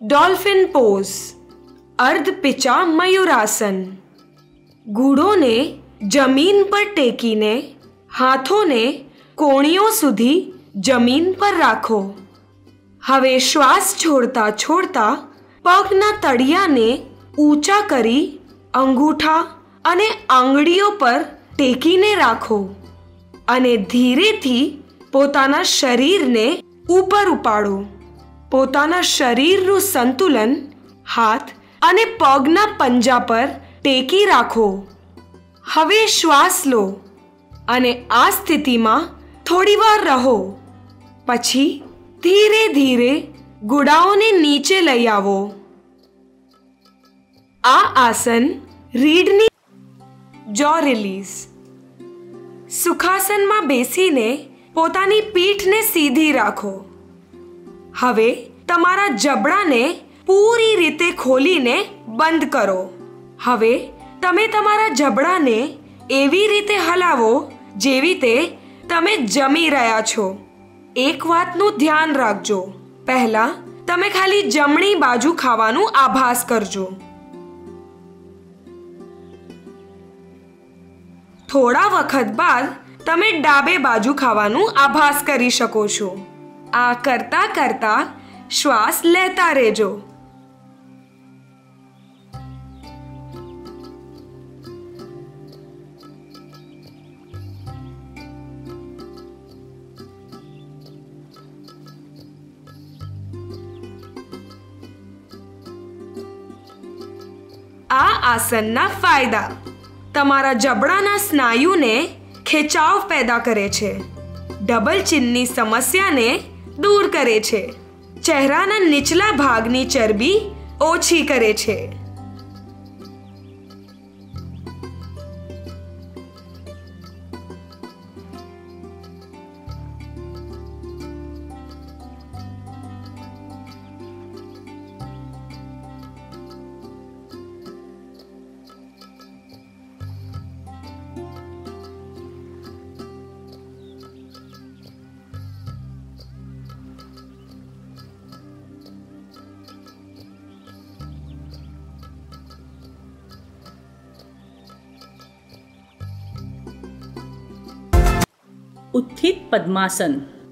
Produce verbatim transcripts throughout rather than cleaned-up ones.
Dolphin pose, अर्ध पिचा मयूरासन। ઘૂંટોને જમીન પર ટેકીને હાથોને કોણીઓ સુધી જમીન પર રાખો। હવે શ્વાસ છોડતા છોડતા પગના તળિયાને ઊંચા કરી અંગૂઠા અને આંગળીઓ પર ટેકીને રાખો અને ધીરેથી પોતાના શરીરને ઉપર ઉપાડો। પોતાના શરીરનું સંતુલન હાથ અને પગના પંજા પર ટેકી રાખો। હવે શ્વાસ લો અને આ સ્થિતિમાં થોડીવાર રહો। પછી ધીરે ધીરે ગુડાઓને નીચે લઈ આવો। આ આસન રીઢની જો રિલીઝ। સુખાસનમાં બેસીને પોતાની પીઠને સીધી રાખો। હવે તમારા જબડાને પૂરી રીતે ખોલીને બંધ કરો। હવે તમે તમારા જબડાને એવી રીતે હલાવો જેવી તે તમે જમી રહ્યા છો। એક વાતનું ધ્યાન રાખજો, પહેલા તમે ખાલી જમણી બાજુ ખાવાનું આભાસ કરજો। થોડા વખત બાદ તમે ડાબે બાજુ ખાવાનું આભાસ કરી શકો છો। આ કરતા કરતા શ્વાસ લેતા રહેજો। આ આસનના ફાયદા તમારા જબડાના સ્નાયુને ખેંચાવ પેદા કરે છે, ડબલ ચિનની સમસ્યાને દૂર કરે છે, ચહેરાના નીચલા ભાગની ચરબી ઓછી કરે છે। उत्थित पद्मासन।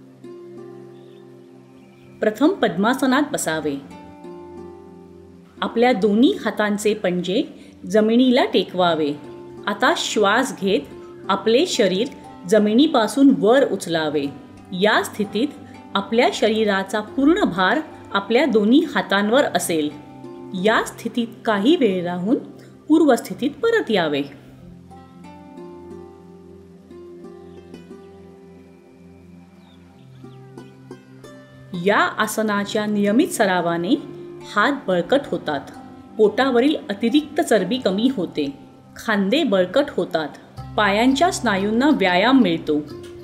प्रथम पद्मासनात बसावे। आपल्या दोन्ही हातांचे पंजे जमिनीला टेकवावे। आता श्वास घेत आपले शरीर जमिनीपासून वर उचलावे। या स्थितीत आपल्या शरीराचा पूर्ण भार आपल्या दोन्ही हातांवर असेल। या स्थितीत काही वेळ राहून पूर्वस्थितीत परत यावे। या आसनाच्या नियमित सरावाने हात बळकट होतात, पोटावरील अतिरिक्त चरबी कमी होते, खांदे बळकट होतात, पायांच्या स्नायूंना व्यायाम मिळतो।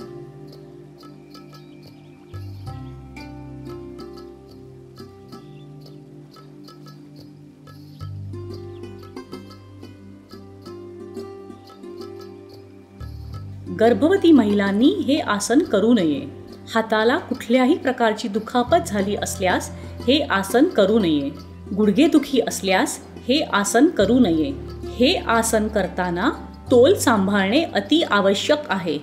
गर्भवती महिलांनी हे आसन करू नये। हाताला कुठल्याही प्रकारची दुखापत झाली असल्यास हे आसन करू नये। गुडघेदुखी असल्यास हे आसन करू नये। हे आसन करताना तोल सांभाळणे अति आवश्यक आहे।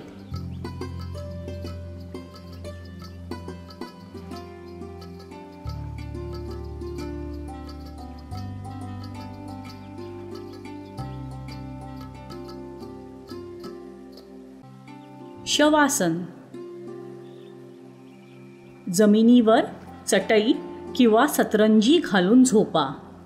शवासन। जमिनीवर चटई किंवा सतरंजी घालून झोपा।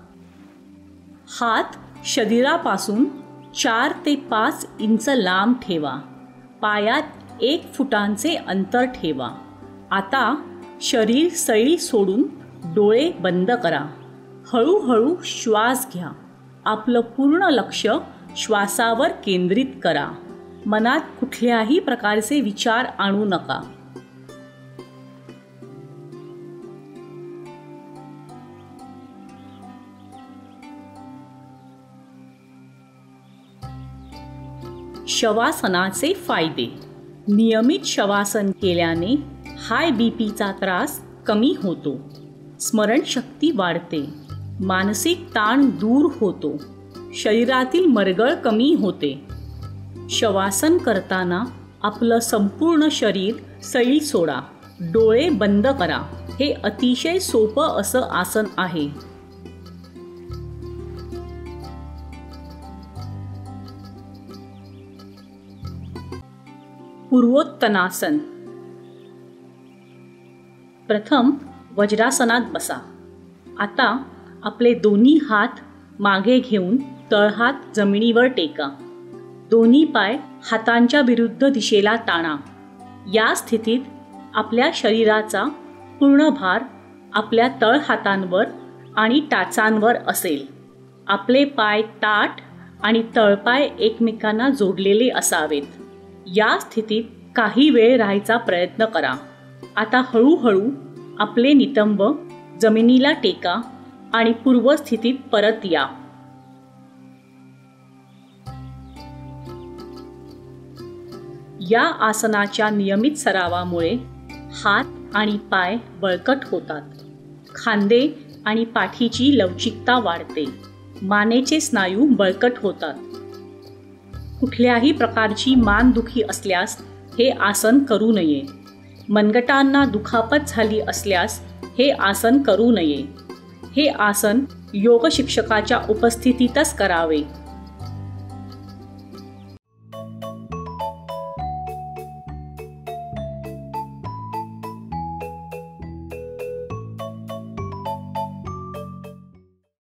हात शरीरापासून चार ते पाच इंच लांब ठेवा। पायात एक फुटांचे अंतर ठेवा। आता शरीर सैल सोडून डोळे बंद करा। हळूहळू श्वास घ्या। आपलं पूर्ण लक्ष श्वासावर केंद्रित करा। मनात कुठल्याही प्रकारचे विचार आणू नका। शवासनाचे फायदे। नियमित शवासन केल्याने हाय बीपीचा त्रास कमी होतो। स्मरणशक्ती वाढते, मानसिक ताण दूर होतो, शरीरातील मरगळ कमी होते. शवासन करताना आपलं संपूर्ण शरीर सैल सोडा, डोळे बंद करा. हे अतिशय सोपं असं आसन आहे. पूर्वोत्तनासन. प्रथम वज्रासनात बसा. आता आपले दोन्ही हात मागे घेऊन तळहात जमिनीवर टेका. दोन्ही पाय हातांच्या विरुद्ध दिशेला ताणा. या स्थितीत आपल्या शरीराचा पूर्ण भार आपल्या तळहातांवर आणि टाचांवर असेल. आपले पाय ताठ आणि तळपाय एकमेकांना जोडलेले असावेत. या स्थितीत काही वेळ राहायचा प्रयत्न करा. आता हळूहळू आपले नितंब जमिनीला टेका आणि पूर्वस्थितीत परत या. या आसनाच्या नियमित सरावामुळे हात आणि पाय बळकट होतात. खांदे आणि पाठीची लवचिकता वाढते. मानेचे स्नायू बळकट होतात. कुठल्याही प्रकारची मानदुखी असल्यास हे आसन करू नये. मनगटांना दुखापत झाली असल्यास हे आसन करू नये. हे आसन योग शिक्षकाच्या उपस्थितीतच करावे.